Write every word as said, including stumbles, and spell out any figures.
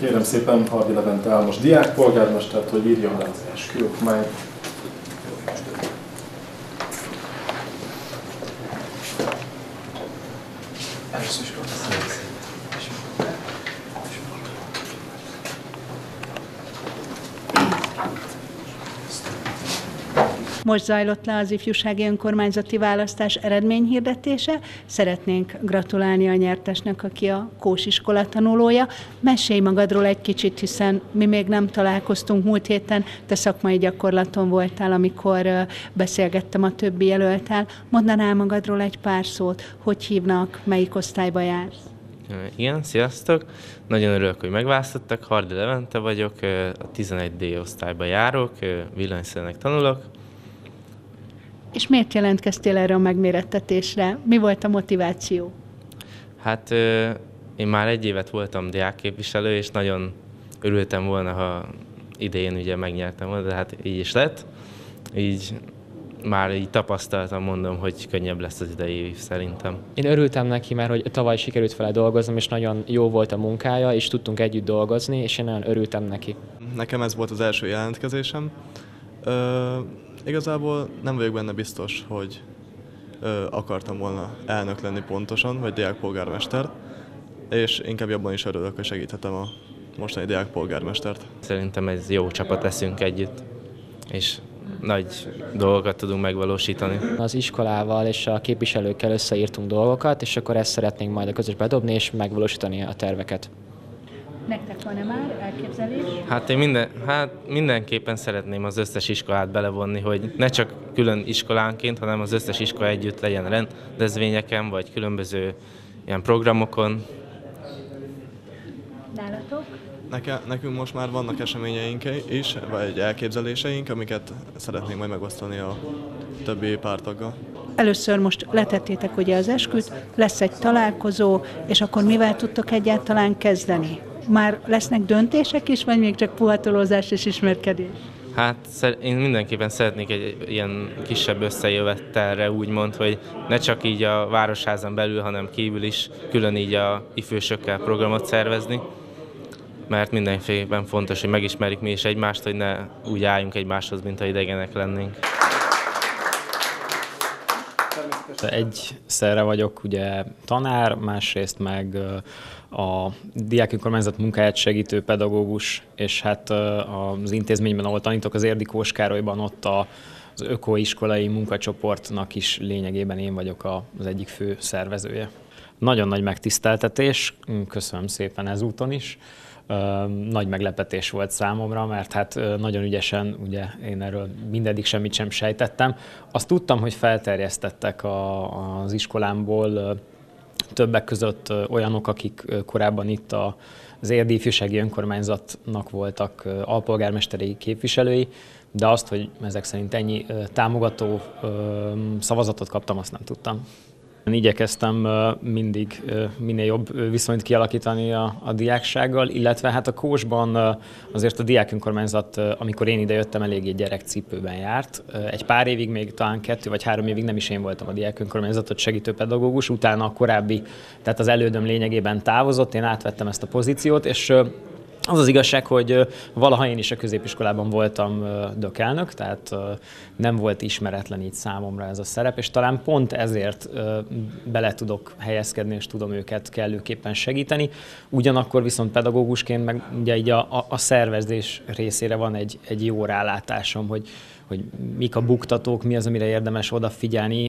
Kérem szépen Hardy Levente Álmos diákpolgármestert, hogy írjon le az esküokmányt. Most zajlott le az ifjúsági önkormányzati választás eredményhirdetése. Szeretnénk gratulálni a nyertesnek, aki a Kós iskola tanulója. Mesélj magadról egy kicsit, hiszen mi még nem találkoztunk múlt héten, te szakmai gyakorlaton voltál, amikor beszélgettem a többi jelölttel. Mondanál magadról egy pár szót, hogy hívnak, melyik osztályba jársz? Igen, sziasztok! Nagyon örülök, hogy megválasztottak. Hardy Levente vagyok, a tizenegy dé osztályba járok, villanyszerelőnek tanulok. És miért jelentkeztél erre a megmérettetésre? Mi volt a motiváció? Hát én már egy évet voltam diákképviselő, és nagyon örültem volna, ha idén ugye megnyertem volna, de hát így is lett. Így már így tapasztaltam, mondom, hogy könnyebb lesz az idei év szerintem. Én örültem neki, mert hogy tavaly sikerült vele dolgoznom, és nagyon jó volt a munkája, és tudtunk együtt dolgozni, és én nagyon örültem neki. Nekem ez volt az első jelentkezésem. Ö, igazából nem vagyok benne biztos, hogy ö, akartam volna elnök lenni pontosan, vagy diákpolgármester, és inkább jobban is örülök, hogy segíthetem a mostani diákpolgármestert. Szerintem ez jó csapat leszünk együtt, és nagy dolgokat tudunk megvalósítani. Az iskolával és a képviselőkkel összeírtunk dolgokat, és akkor ezt szeretnénk majd a közösbe bedobni, és megvalósítani a terveket. Nektek van-e már elképzelés? Hát én minden, hát mindenképpen szeretném az összes iskolát belevonni, hogy ne csak külön iskolánként, hanem az összes iskola együtt legyen rendezvényeken, vagy különböző ilyen programokon. Nálatok? Neke, nekünk most már vannak eseményeink is, vagy elképzeléseink, amiket szeretnénk majd megosztani a többi pártaggal. Először most letettétek ugye az esküt, lesz egy találkozó, és akkor mivel tudtok egyáltalán kezdeni? Már lesznek döntések is, vagy még csak puhatolózás és ismerkedés? Hát én mindenképpen szeretnék egy ilyen kisebb összejövetelre úgymond, hogy ne csak így a városházon belül, hanem kívül is külön így a ifjúsökkel programot szervezni, mert mindenképpen fontos, hogy megismerjük mi is egymást, hogy ne úgy álljunk egymáshoz, mint ha idegenek lennénk. Egyszerre vagyok ugye tanár, másrészt meg a diákönkormányzat munkáját segítő pedagógus, és hát az intézményben, ahol tanítok, az Érdi Kós Károlyban, ott az ökoiskolai munkacsoportnak is lényegében én vagyok az egyik fő szervezője. Nagyon nagy megtiszteltetés, köszönöm szépen ezúton is. Nagy meglepetés volt számomra, mert hát nagyon ügyesen, ugye én erről mindeddig semmit sem sejtettem. Azt tudtam, hogy felterjesztettek a, az iskolámból többek között olyanok, akik korábban itt az Érdi Ifjúsági Önkormányzatnak voltak alpolgármesteri képviselői, de azt, hogy ezek szerint ennyi támogató szavazatot kaptam, azt nem tudtam. Igyekeztem mindig minél jobb viszonyt kialakítani a, a diáksággal, illetve hát a Kósban azért a diákönkormányzat, amikor én ide jöttem, eléggé gyerekcipőben járt. Egy pár évig, még talán kettő vagy három évig nem is én voltam a diákönkormányzatot segítő pedagógus, utána a korábbi, tehát az elődöm lényegében távozott, én átvettem ezt a pozíciót, és az az igazság, hogy valaha én is a középiskolában voltam dökelnök, tehát nem volt ismeretlen így számomra ez a szerep, és talán pont ezért bele tudok helyezkedni, és tudom őket kellőképpen segíteni. Ugyanakkor viszont pedagógusként meg ugye így a, a szervezés részére van egy, egy jó rálátásom, hogy, hogy mik a buktatók, mi az, amire érdemes odafigyelni.